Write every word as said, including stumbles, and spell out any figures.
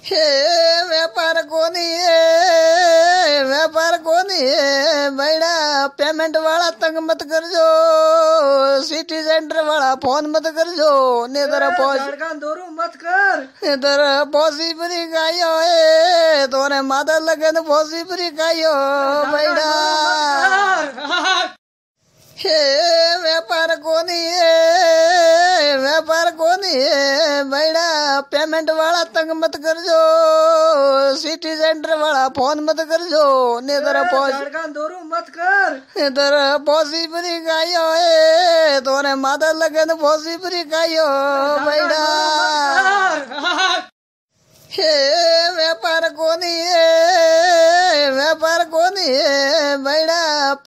हे व्यापार कोनी है, व्यापार कोनी है बैड़ा। पेमेंट वाला तंग मत कर जो, सिटी सेंटर वाला फोन मत कर जो। इधर दोरू मत कर, इधर पौसी पूरी गायो है, तोरे माता लगे न पौसी पूरी गायो बैड़ा। हे व्यापार कोनी है, व्यापार कोनी है बैड़ा। पेमेंट वाला तंग मत कर जो, सिटी सेंटर वाला फोन मत कर जो। इधर दोरू मत कर, इधर पौसी पूरी गायो है, तोरे माता लगे न पौसी पूरी गायो बैड़ा। हे व्यापार कोनी है, व्यापार कोनी है बैड़ा।